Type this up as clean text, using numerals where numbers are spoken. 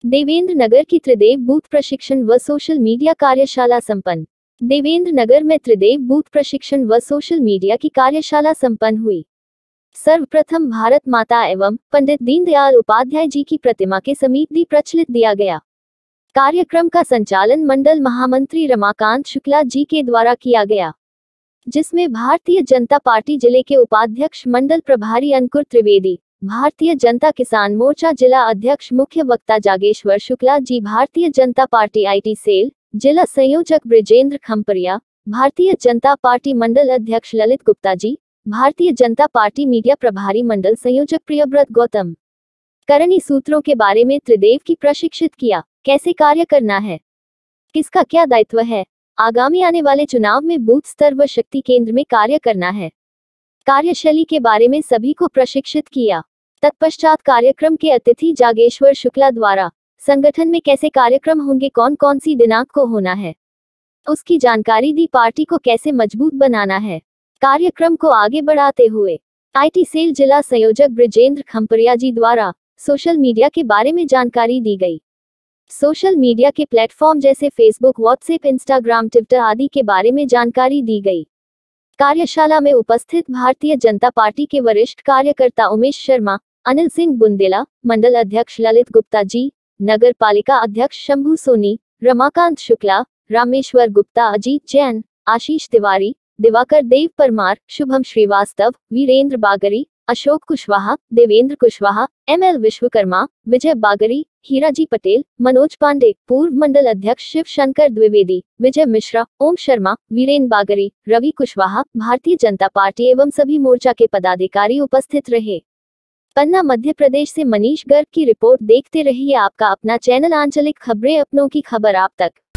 देवेंद्र नगर की त्रिदेव बूथ प्रशिक्षण व सोशल मीडिया कार्यशाला संपन्न। देवेंद्र नगर में त्रिदेव बूथ प्रशिक्षण व सोशल मीडिया की कार्यशाला संपन्न हुई। सर्वप्रथम भारत माता एवं पंडित दीनदयाल उपाध्याय जी की प्रतिमा के समीप दीप प्रज्वलित दिया गया। कार्यक्रम का संचालन मंडल महामंत्री रमाकांत शुक्ला जी के द्वारा किया गया, जिसमें भारतीय जनता पार्टी जिले के उपाध्यक्ष मंडल प्रभारी अंकुर त्रिवेदी, भारतीय जनता किसान मोर्चा जिला अध्यक्ष मुख्य वक्ता Jageshwar Shukla ji, Bharatiya Janata party IT cell जिला संयोजक ब्रिजेंद्र खम्परिया, भारतीय जनता पार्टी मंडल अध्यक्ष ललित गुप्ता जी, भारतीय जनता पार्टी मीडिया प्रभारी मंडल संयोजक प्रियव्रत गौतम करणी सूत्रों के बारे में त्रिदेव की प्रशिक्षित किया। कैसे कार्य करना है, किसका क्या दायित्व है, आगामी आने वाले चुनाव में बूथ स्तर व शक्ति केंद्र में कार्य करना है, कार्यशैली के बारे में सभी को प्रशिक्षित किया। तत्पश्चात कार्यक्रम के अतिथि जागेश्वर शुक्ला द्वारा संगठन में कैसे कार्यक्रम होंगे, कौन कौन सी दिनांक को होना है, उसकी जानकारी दी। पार्टी को कैसे मजबूत बनाना है। कार्यक्रम को आगे बढ़ाते हुए आईटी सेल जिला संयोजक ब्रिजेंद्र खम्परिया जी द्वारा सोशल मीडिया के बारे में जानकारी दी गई। सोशल मीडिया के प्लेटफॉर्म जैसे फेसबुक, व्हाट्सएप, इंस्टाग्राम, ट्विटर आदि के बारे में जानकारी दी गई। कार्यशाला में उपस्थित भारतीय जनता पार्टी के वरिष्ठ कार्यकर्ता उमेश शर्मा, अनिल सिंह बुंदेला, मंडल अध्यक्ष ललित गुप्ता जी, नगर पालिका अध्यक्ष शंभू सोनी, रमाकांत शुक्ला, रामेश्वर गुप्ता, अजीत जैन, आशीष तिवारी, दिवाकर देव परमार, शुभम श्रीवास्तव, वीरेंद्र बागरी, अशोक कुशवाहा, देवेंद्र कुशवाहा, एमएल विश्वकर्मा, विजय बागरी, हीराजी पटेल, मनोज पांडे, पूर्व मंडल अध्यक्ष शिव शंकर द्विवेदी, विजय मिश्रा, ओम शर्मा, वीरेंद्र बागरी, रवि कुशवाहा, भारतीय जनता पार्टी एवं सभी मोर्चा के पदाधिकारी उपस्थित रहे। पन्ना मध्य प्रदेश से मनीष गर्ग की रिपोर्ट। देखते रहिए आपका अपना चैनल आंचलिक खबरें, अपनों की खबर आप तक।